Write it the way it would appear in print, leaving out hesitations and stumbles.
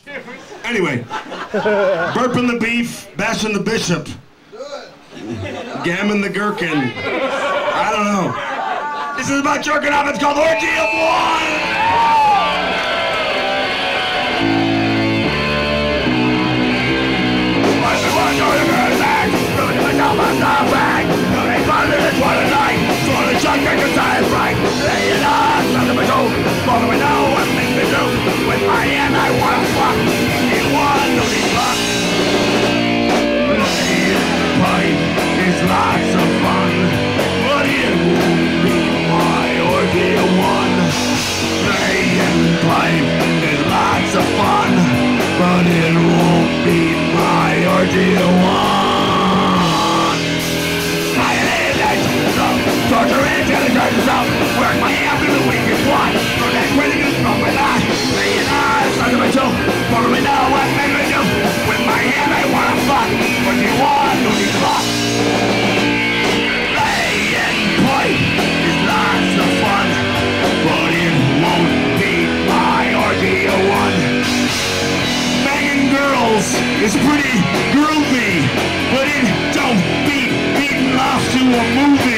Anyway, burping the beef, bashing the bishop, gammon the gherkin. I don't know. This is about jerking off. It's called Orgy of One. With my hand I wanna fuck. You want to be fucked. Laying pipe is lots of fun, but it won't be my orgy of one. Laying pipe is lots of fun, but it won't be my orgy of one. I hate that stuff, torture it till it turns up. Work my hand through the weakest one, so that critical from my life. Laying eyes under my toe, follow me now, what make me do? With my hand I wanna fuck, but you want to be fucked. Laying pipe is lots of fun, but it won't be my orgy of one. Banging girls is pretty groovy, but it don't beat beating off to a movie.